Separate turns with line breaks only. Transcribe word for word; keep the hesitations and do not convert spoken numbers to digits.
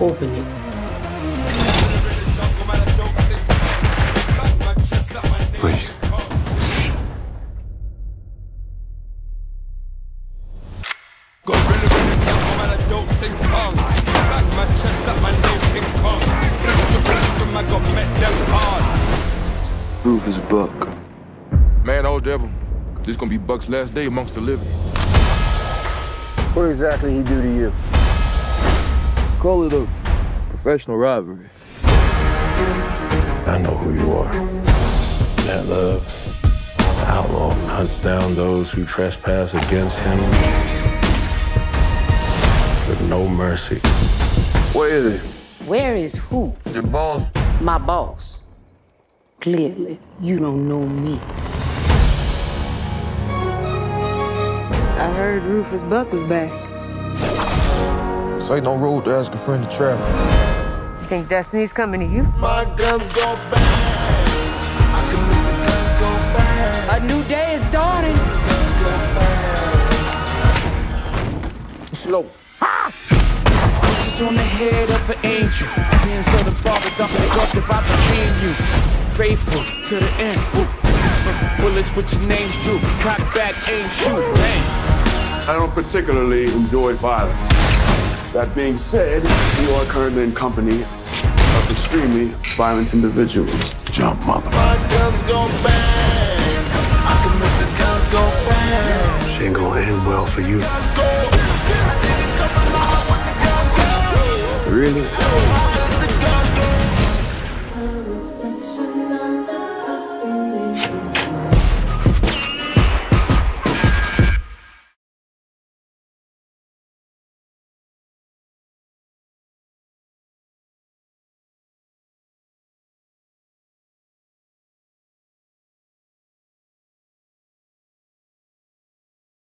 open it.
Please.
Roof is Buck.
Man, old devil, this gonna be Buck's last day amongst the living.
What exactly he do to you?
Call it a professional rivalry.
I know who you are. That love. The outlaw hunts down those who trespass against him with no mercy.
Where is he?
Where is who?
Your boss.
My boss. Clearly, you don't know me.
I heard Rufus Buck was back.
This ain't no road to ask a friend to travel.
You think Destiny's coming to you?
My guns go bang. I can make the guns go bang.
A new day is dawning.
Slow.
Kisses on the head of an angel. Sins of the father dumping across the Bible between you. Faithful to the end. Ooh. Bullets with your names drew. Cock back, aim, shoot, bang.
I don't particularly enjoy violence. That being said, you are currently in company of extremely violent individuals.
Jump, mother.
My guns go bang. I can make the guns go bang.
She ain't gonna end well for you.
Really?